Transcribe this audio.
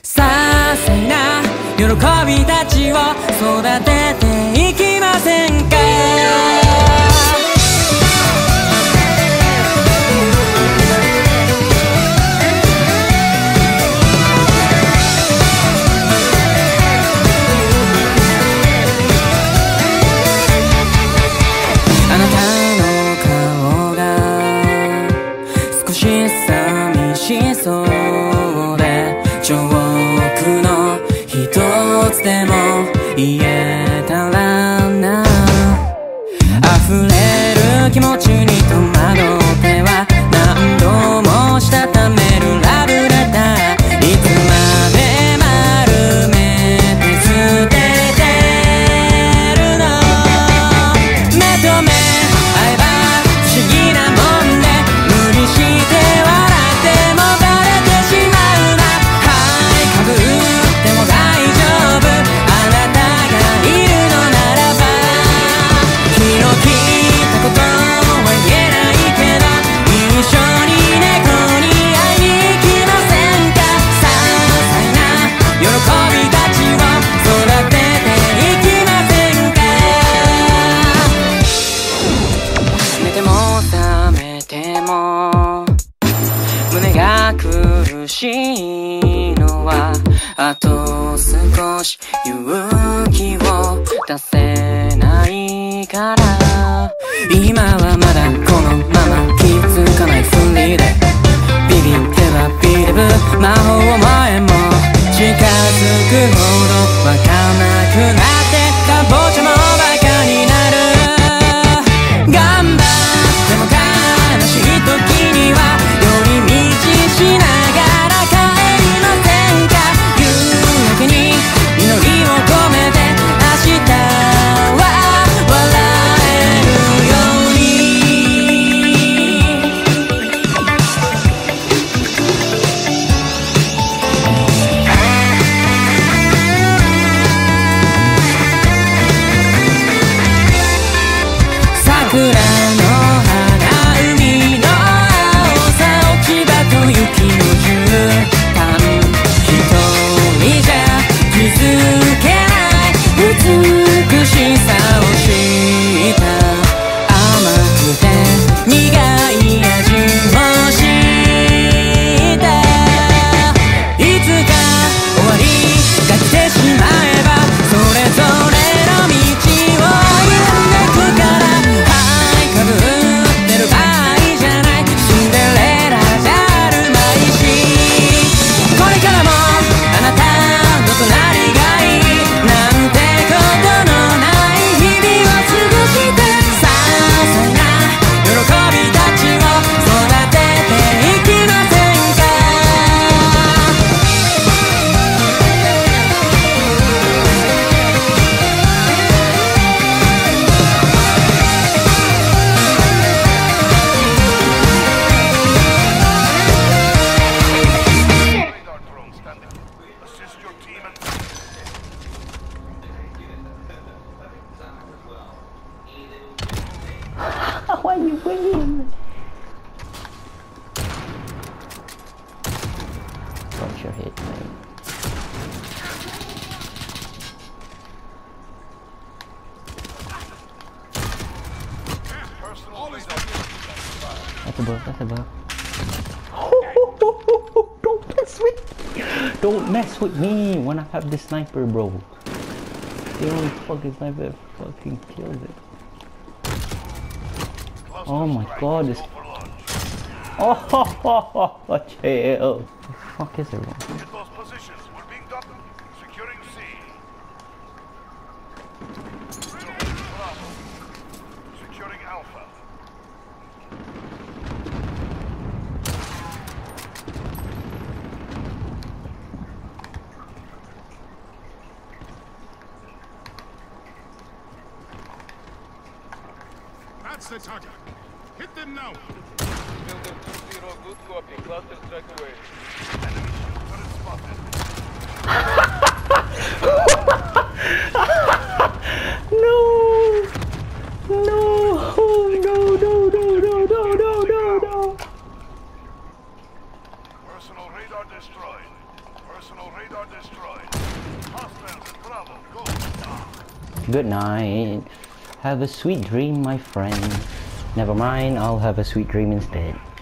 些細な喜びたちを育てていきませんか。あなたの顔が少し寂しそうで、ジョークの一つでも言えたらな。溢れる気持ちに戸惑っては何度もしたためるラブレター、いつまで丸めて捨ててるの。目と目会えば不思議なもんで、無理して笑ってもバレてしまうな。はいかぶっても大丈夫、あなたがいるのならば。昨日聞いたことは言えないけど、一緒に猫に会いに行きませんか。些細な喜びたちを育てていきませんか。寝ても覚めても胸が苦しいのは、あと少し勇気を出せないから。今はまだこのまま気づかないふりで、ビビってはビリブ魔法前も近づくほどわかんなくなって、かぼちゃもバカになる。頑張っても悲しい時には寄り道しながら帰りませんか。夕焼けに祈りを込めて明日は笑えるように。桜の花、海の青さ、落ち葉と雪の絨毯、一人じゃ気づけない美しさを知った。甘くて苦い味も知った。いつか終わりが来てしまえば、それぞれの道を歩んでくから。はいかぶってる場合じゃない、シンデレラじゃあるまいし。これからもあなたの隣がいいなんてことのない日々を過ごして、些細な喜びたちを育てていきませんか。 Assist your team and Why are you waiting? Watch your head, man. That's a bug, that's a bug. Don't mess with me! Don't mess with me when I have the sniper, bro. The only fucking sniper fucking kills it. Oh my god, this. Oh, chill. The fuck is everyone? get those positions. We're being done. Securing C. Bravo. Securing Alpha. That's the target. Hit them now. Builder 2-0, good copy. Cluster strike away. Enemy turret spotted. No! No! No! No! No! No! No! No! No! No! Personal radar destroyed. Personal radar destroyed. Hostiles at Bravo. Go. Good night. Have a sweet dream, my friend. Never mind, I'll have a sweet dream instead.